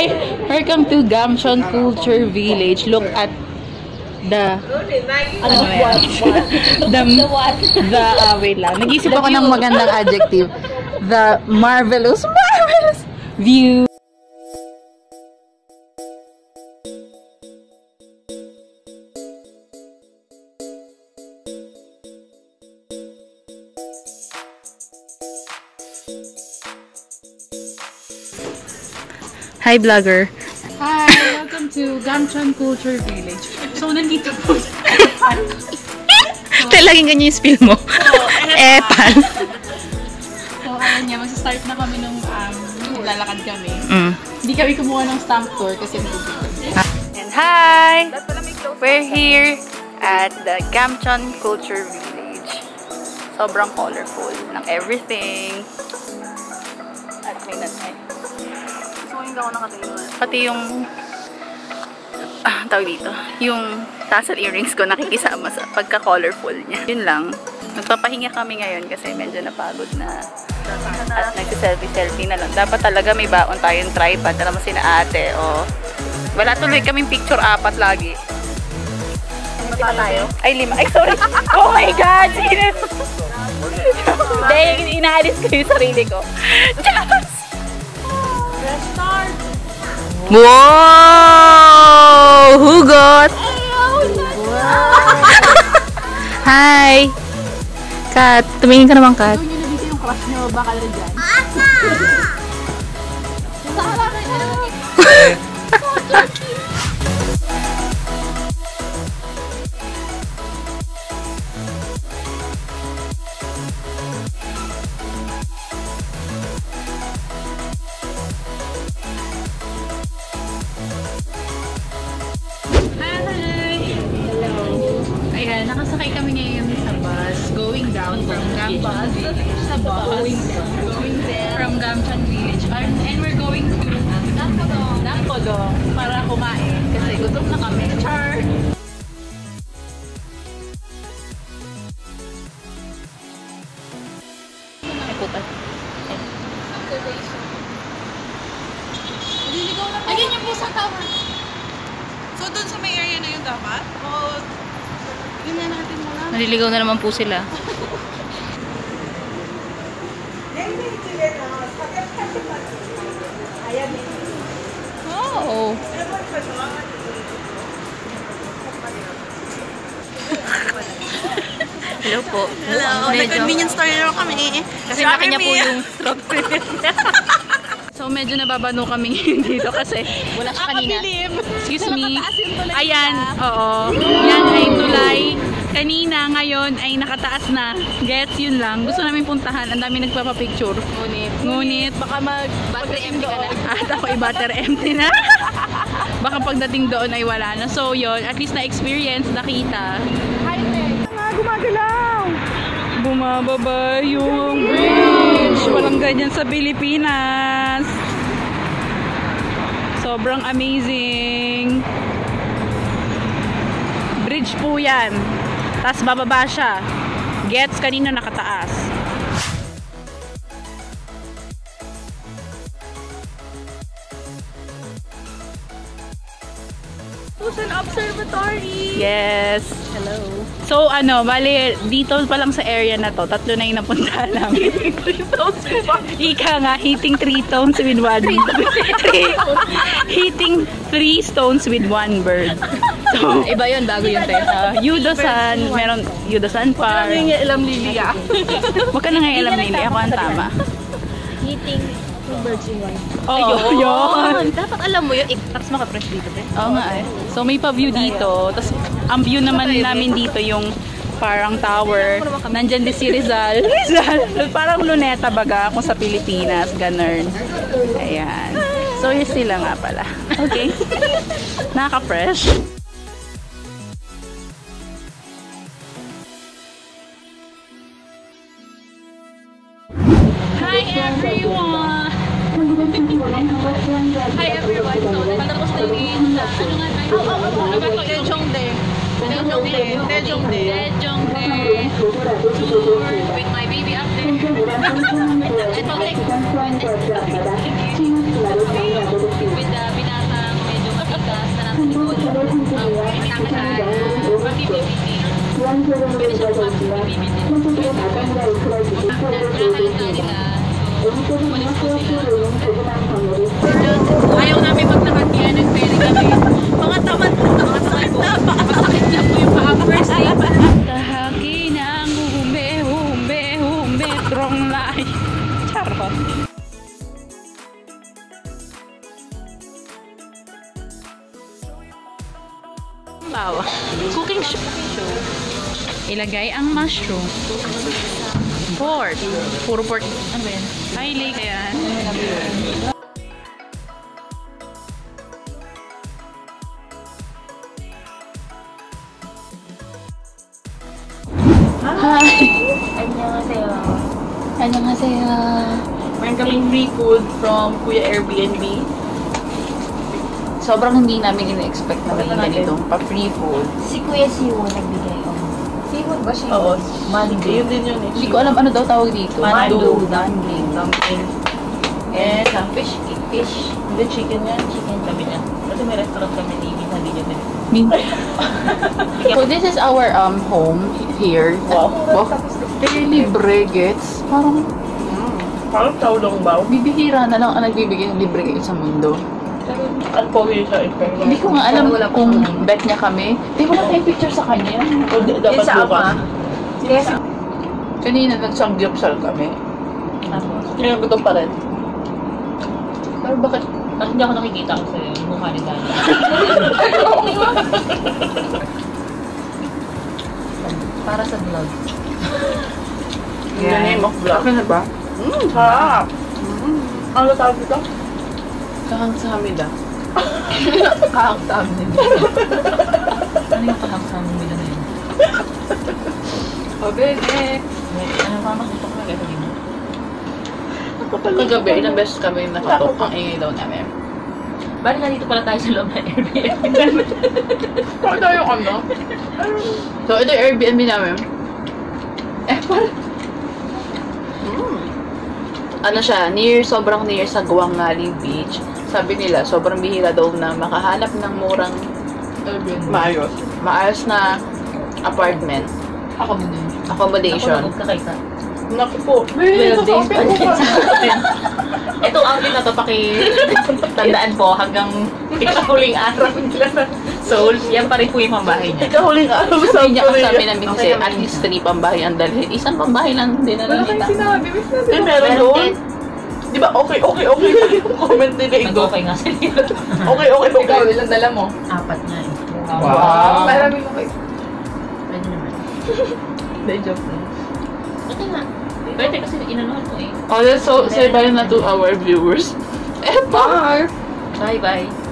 Hi! Welcome to Gamcheon Culture Village. Look at the... wait lang. Nag-isip ako ng magandang adjective. The marvelous view. Hi, vlogger. Hi, welcome to Gamcheon Culture Village. So, nandito po. Laging ganyan yung spill mo. Epan. So, ayan niya, mag-start na kami nung lalakad kami. Hindi kami kumuha ng stamp tour kasi and hi! We're here at the Gamcheon Culture Village. Sobrang colorful ng everything. At may natay. Pati yung tawag dito, yung tassel earrings ko nakikisama sa pagka-colorful niya. Yun lang. Nagpapahinga kami ngayon kasi medyo napagod na at nagsiselfie-selfie na lang. Dapat talaga may baon tayong tripod. Alam mo sina ate o wala tuloy kaming picture 4 lagi. Lima tayo? Ay 5. Ay sorry. Oh my God! Dahil inaalis ko yung sarili ko. Just! Start. Wow! Hugot! Hi! Kat, tumingin ka naman, Kat. Doon yung nabisi yung crush nyo, baka rin dyan. Nakasakay kami ngayon sa bus going down from campus sa bus from Gamcheon Village and we're going to Nampodong para kumain kasi gutom na kami. Char! Ayun yung pusang tower. So dun sa may area na yun dapat? O ganyan natin muna. Naliligaw na naman po sila. Oh. Hello po. Hello. Nag-convenience store na kami. Kasi laki niya po yung strawberry. So medyo nababano kami dito kasi wala siya kanina. Excuse me. Ayan, oo. Yan ay tulay. Kanina, ngayon ay nakataas na. Gets, yun lang. Gusto namin puntahan. Ang dami nagpapapicture. Ngunit, baka battery empty ka na. At ako battery empty na. Baka pagdating doon ay wala na. So yun, at least na-experience, nakita. Gumagalaw! Bumababa yung bridge. Walang ganyan sa Pilipinas. Sobrang amazing. Bridge po yan. Tapos bababa siya. Gets, kanina nakataas. Susan Observatory! Yes! Hello! So bali, dito pa lang sa area na to, 3 na yung napunta namin. Ika nga, hitting 3 stones with 1 hitting 3 stones with 1 bird. So, iba yun, bago yun tayo. Yudo-san, meron Yudo-san Park. Huwag ka nang ilam, Lilia. Huwag ka nang ilam, Lilia. Ako ang tama. Hitting 2 birds in 1. Oo, yun. Dapat alam mo yun. Tapos maka-press dito. Oo nga eh. So, may pa-view dito. Tapos, ang view naman namin dito yung parang tower. Nandyan din si Rizal. Parang Luneta baga kung sa Pilipinas. Ganun. Ayan. So, yun sila nga pala. Okay. Nakaka-fresh. Hi everyone! Hi everyone! So, patapos na yung ano nga tayo? Daejongdae. Tour with my baby up there. With the Ayaw namin maglakad kaya nag-ferry kami. Mga tamad na, mga sakit na, pakasakit na po yung paa. First time. Tahaki ng hume, strong life. Charot. Bawa. Cooking show. Ilagay ang mushroom. Pork. Puro pork. Ano ba yan? Highly. Ayan. Hi! Annyeonghaseyo. Annyeonghaseyo. Meron kaming free food from Kuya Airbnb. Sobrang hindi namin in-expect na may ganitong pa-free food. Si Kuya Siwo nagbigay. Seafood ba siya? Oo. Mandu. Yun din yun eh. Hindi ko alam ano daw tawag dito. Mandu. Dumpling. Dumpling. And fish. Fish. Hindi, chicken yan. Chicken. Sabi niya. Kasi may restaurant kami ni Minsan din yun. So this is our home here. Wow. Libre gets. Parang Parang taulong ba? bibihira na lang ang nagbibigay ng libre gets sa mundo. Ang pogi siya. Hindi ko nga alam kung bet niya kami. Di wala tayong picture sa kanya. O, dapat Yes, bukas. Yes. Kanina nagsamgyupsal kami. Tapos. Ngayon gutom pa rin. Pero bakit? Hindi ako nakikita kasi yung mukha ni Dana. Para sa vlog. The name of vlog. Akin na ba? Sarap. Ano tawag dito? Kahang sa hamida. Kahang sa hamida. Ano yung kahang-kahang nila na yun? O, bebe. Ano mama, gusto ko na gano'n din. Kagabi, ilang beses kami nakatok. Ang ingay daw namin. Bali na dito pala tayo sa loob ng Airbnb. Bakit tayo ano? So, ito yung Airbnb namin. Parang... Ano siya, sobrang near sa Guangali Beach. Sabi nila, sobrang bihira daw na makahanap ng murang Maayos. maayos na apartment, accommodation. Huwag ka kaysa. Naku po. Well, Itong outfit na to, tandaan po hanggang ikahuling araw nila sa Seoul. Yan pa rin po yung pambahay niya. Ikahuling araw sa Sabi niya kasi Korea. namin kasi at least 3 pambahay ang dalhin. Isang pambahay lang din na Wala kayong nakita. sinabi. Eh, meron doon. Di ba, okay yung comment nila ito. Nag-okay nga sila. Okay. ilang dala mo? 4 nga eh. Wow. Maraming okay. Pwede naman. Hindi, joke na. Pwede nga. Pwede kasi inanuhan ko eh. Oh, let's say bye na to our viewers. Bye! Bye-bye.